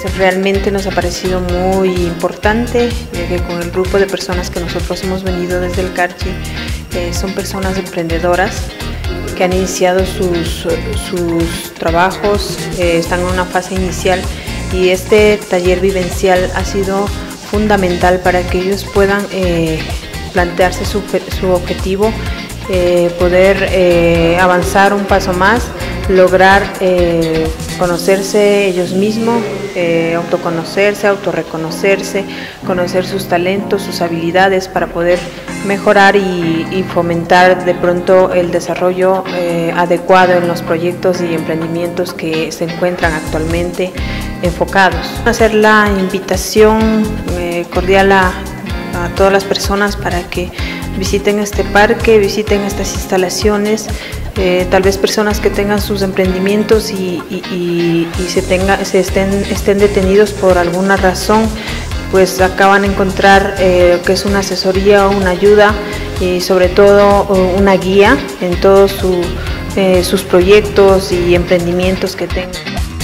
Pues realmente nos ha parecido muy importante, ya que con el grupo de personas que nosotros hemos venido desde el Carchi son personas emprendedoras que han iniciado sus trabajos, están en una fase inicial, y este taller vivencial ha sido fundamental para que ellos puedan plantearse su objetivo, poder avanzar un paso más, lograr conocerse ellos mismos, autoconocerse, autorreconocerse, conocer sus talentos, sus habilidades para poder mejorar y fomentar de pronto el desarrollo adecuado en los proyectos y emprendimientos que se encuentran actualmente enfocados. Hacer la invitación cordial a todas las personas para que visiten este parque, visiten estas instalaciones, tal vez personas que tengan sus emprendimientos y estén detenidos por alguna razón, pues acá van a encontrar que es una asesoría o una ayuda y sobre todo una guía en todos sus proyectos y emprendimientos que tengan.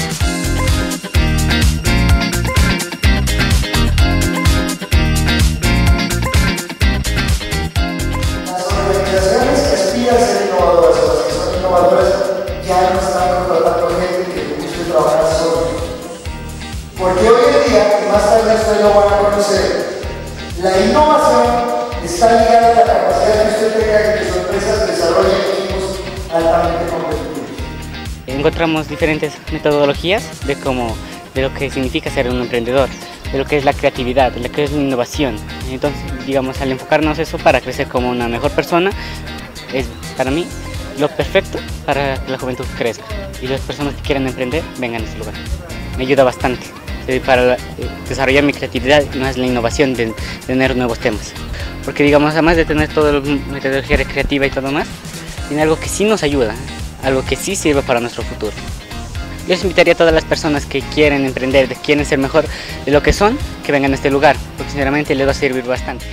Ya no están contratando gente que busque trabajar solo. Porque hoy en día, y más tarde ustedes lo van a conocer, la innovación está ligada a la capacidad que usted tenga de que su empresa desarrolle equipos altamente competitivos. Encontramos diferentes metodologías de lo que significa ser un emprendedor, de lo que es la creatividad, de lo que es la innovación. Entonces, digamos, al enfocarnos eso para crecer como una mejor persona, es para mí lo perfecto para que la juventud crezca y las personas que quieran emprender vengan a este lugar. Me ayuda bastante para desarrollar mi creatividad y más la innovación de tener nuevos temas. Porque digamos, además de tener toda la metodología recreativa y todo más, tiene algo que sí nos ayuda, algo que sí sirve para nuestro futuro. Yo les invitaría a todas las personas que quieren emprender, que quieren ser mejor de lo que son, que vengan a este lugar, porque sinceramente les va a servir bastante.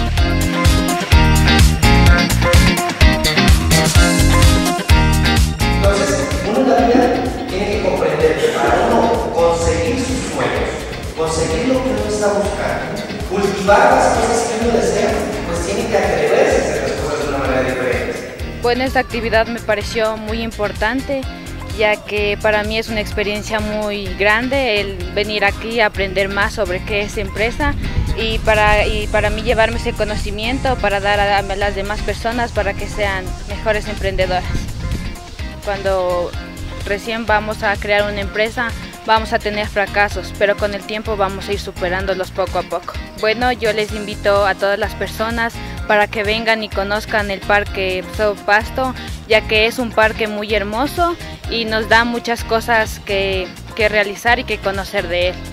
Conseguir lo que uno está buscando, cultivar las cosas que uno desea, pues tiene que atreverse a hacer las cosas de una manera diferente. Bueno, esta actividad me pareció muy importante, ya que para mí es una experiencia muy grande el venir aquí a aprender más sobre qué es empresa y para mí llevarme ese conocimiento para dar a las demás personas para que sean mejores emprendedoras. Cuando recién vamos a crear una empresa, vamos a tener fracasos, pero con el tiempo vamos a ir superándolos poco a poco. Bueno, yo les invito a todas las personas para que vengan y conozcan el Parque Sao Pasto, ya que es un parque muy hermoso y nos da muchas cosas que realizar y que conocer de él.